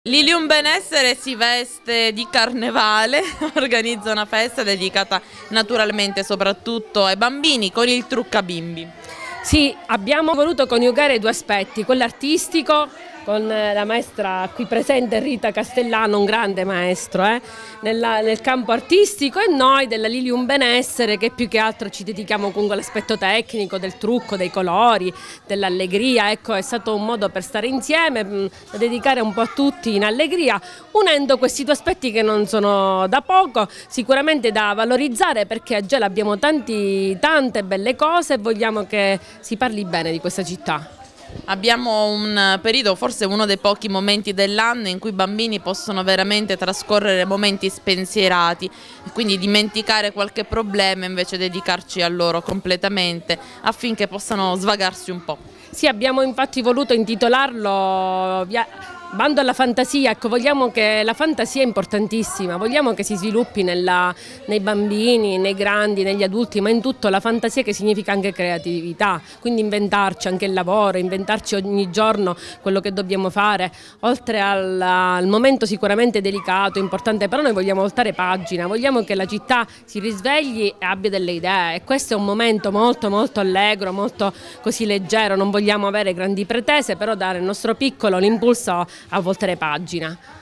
Lilium Benessere si veste di carnevale, organizza una festa dedicata naturalmente soprattutto ai bambini con il trucca bimbi. Sì, abbiamo voluto coniugare due aspetti, quello artistico con la maestra qui presente Rita Castellano, un grande maestro nel campo artistico, e noi della Lilium Benessere che più che altro ci dedichiamo comunque all'aspetto tecnico, del trucco, dei colori, dell'allegria. Ecco, è stato un modo per stare insieme, da dedicare un po' a tutti in allegria, unendo questi due aspetti che non sono da poco, sicuramente da valorizzare, perché a Gela abbiamo tante belle cose e vogliamo che si parli bene di questa città. Abbiamo un periodo, forse uno dei pochi momenti dell'anno in cui i bambini possono veramente trascorrere momenti spensierati e quindi dimenticare qualche problema, invece dedicarci a loro completamente affinché possano svagarsi un po'. Sì, abbiamo infatti voluto intitolarlo Bando alla fantasia. Ecco, vogliamo che la fantasia è importantissima, vogliamo che si sviluppi nei bambini, nei grandi, negli adulti, ma in tutto la fantasia, che significa anche creatività, quindi inventarci anche il lavoro, inventarci ogni giorno quello che dobbiamo fare, oltre al momento sicuramente delicato, importante, però noi vogliamo voltare pagina, vogliamo che la città si risvegli e abbia delle idee, e questo è un momento molto allegro, molto così leggero, non vogliamo avere grandi pretese, però dare il nostro piccolo l'impulso a voltare pagina.